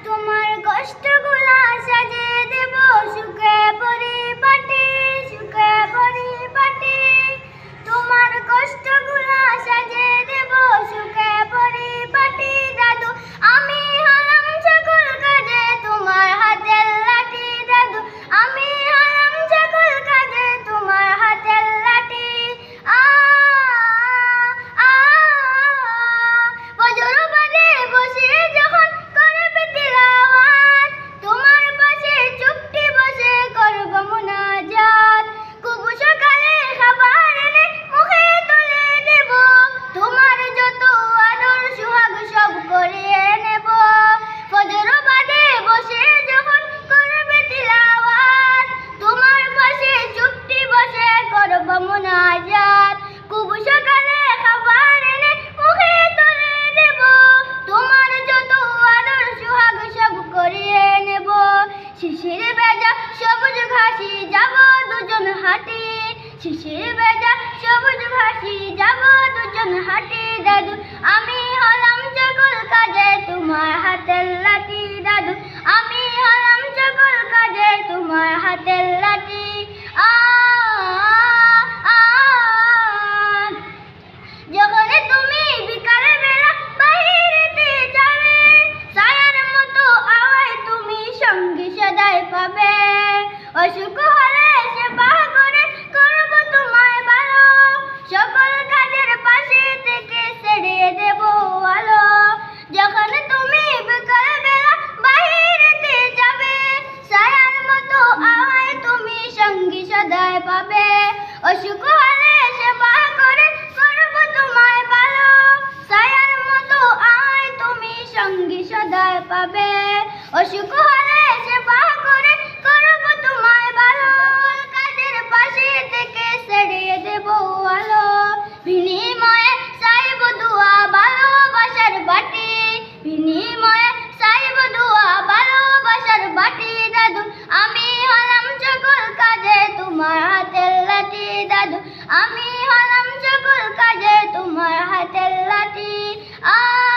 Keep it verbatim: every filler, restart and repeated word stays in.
তোমার কষ্টগুলা সাজিয়ে দেব সুখে পরিপাটি, সুখে পরিপাটি। তোমার কষ্টগুলা সাজিয়ে দেব সুখে পরিপাটি। দাদু আমি হলাম সকল কাজে তোমার হাতের লাঠি, দাদু আমি হলাম সকল কাজে তোমার হাতের লাঠি। আ আ বজর বাজে বসে যখন করবে তিলাওয়াত, তোমার পাশে চুপটি বসে করব মুনাজাত। খুব সকালে খাবার এনে মুখে তুলে দেব, তোমার যত আদর সোহাগ সব করিয়ে নেব। ফজর বাদে বসে যখন করবে তিলাওয়াত, তোমার পাশে চুপটি বসে করব মুনাজাত। খুব সকালে খাবার এনে মুখে তুলে দেব, তোমার যত আদর সোহাগ সব করিয়ে নেব। শিশির ভেজা সবুজ ঘাসি যাব দুজন হাঁটি, শিশির ভেজা সবুজ ঘাসি যাব দুজন হাঁটি। দাদু আমি হলাম সকল কাজে তোমার হাতের লাঠি, দাদু আমি হলাম সকল কাজে তোমার হাতের লাঠি। আ আ যখন তুমি বিকালে বেলা বাহিরেতে যাবে, ছায়ার মতো আওয়ায় তুমি সঙ্গী সদাই পাবে। অসুখ হলে সেবা করে করব তোমায় ভালো, সকল কাজের পাশে থেকে ছেড়ে দেব আলো। যখন তুমি বিকালে বেলা বাহিরেতে যাবে, ছায়ার মতো আওয়ায় তুমি সঙ্গী সদাই পাবে। অসুখ হলে সেবা করে করব তোমায় ভালো, ছায়ার মতো আওয়ায় তুমি সঙ্গী সদাই পাবে। অসুখ হলে সেবা করে করব তোমায় ভালো, কাজের পাশে থেকে ছেড়ে দেব আলো। বিনিময়ে চাইব দুয়া ভালোবাসার বাটি, বিনিময়ে চাইব দুয়া ভালোবাসার বাটি। দাদু আমি হলাম সকল কাজে তোমার হাতের লাঠি, দাদু আমি হলাম সকল কাজে তোমার হাতের লাঠি। আ